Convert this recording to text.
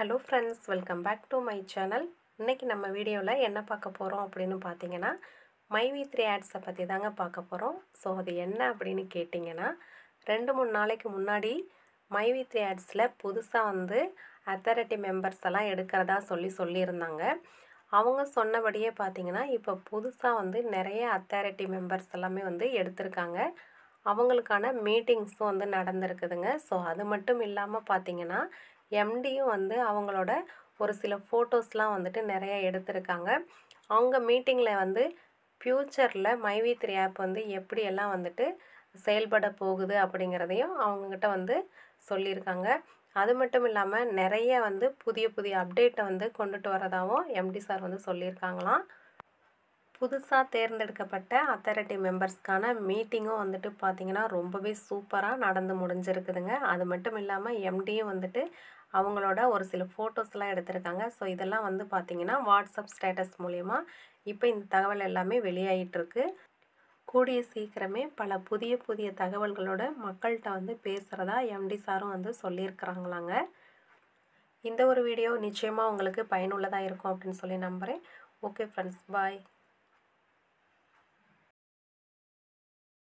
Hello friends, welcome back to my channel. இன்றைக்கி நம்ம வீடியோவில் என்ன பார்க்க போகிறோம் அப்படின்னு பார்த்தீங்கன்னா, மைவி3 ஆட்ஸை பற்றி தாங்க பார்க்க போகிறோம். ஸோ அது என்ன அப்படின்னு கேட்டிங்கன்னா, 2-3 நாளைக்கு முன்னாடி மைவி3 ஆட்ஸில் புதுசாக அத்தாரிட்டி மெம்பர்ஸ் எல்லாம் எடுக்கிறதா சொல்லியிருந்தாங்க. அவங்க சொன்னபடியே பார்த்தீங்கன்னா, இப்போ புதுசாக நிறைய அத்தாரிட்டி மெம்பர்ஸ் எல்லாமே எடுத்திருக்காங்க. அவங்களுக்கான மீட்டிங்ஸும் நடந்திருக்குதுங்க. ஸோ அது மட்டும் இல்லாமல் பார்த்தீங்கன்னா, எம்டியும் அவங்களோட ஒரு சில ஃபோட்டோஸ்லாம் நிறைய எடுத்திருக்காங்க. அவங்க மீட்டிங்கில் ஃப்யூச்சரில் மைவி3 ஆப் எப்படியெல்லாம் செயல்பட போகுது அப்படிங்கிறதையும் அவங்கக்கிட்ட சொல்லியிருக்காங்க. அது மட்டும் இல்லாமல் நிறைய புதிய புதிய அப்டேட்டை கொண்டுட்டு வரதாகவும் எம்டி சார் சொல்லியிருக்காங்களாம். புதுசாக தேர்ந்தெடுக்கப்பட்ட அத்தாரிட்டி மெம்பர்ஸ்க்கான மீட்டிங்கும் பார்த்திங்கன்னா ரொம்பவே சூப்பராக நடந்து முடிஞ்சிருக்குதுங்க. அது மட்டும் இல்லாமல் எம்டியும் அவங்களோட ஒரு சில ஃபோட்டோஸ்லாம் எடுத்திருக்காங்க. ஸோ இதெல்லாம் பார்த்திங்கன்னா வாட்ஸ்அப் ஸ்டேட்டஸ் மூலயமா இப்போ இந்த தகவல் எல்லாமே வெளியாகிட்டுருக்கு. கூடிய சீக்கிரமே பல புதிய புதிய தகவல்களோட மக்கள்கிட்ட பேசுகிறதா எம்டி சாரும் சொல்லியிருக்கிறாங்களாங்க. இந்த ஒரு வீடியோ நிச்சயமாக உங்களுக்கு பயனுள்ளதாக இருக்கும் அப்படின்னு சொல்லி நம்புகிறேன். ஓகே ஃப்ரெண்ட்ஸ், பாய்.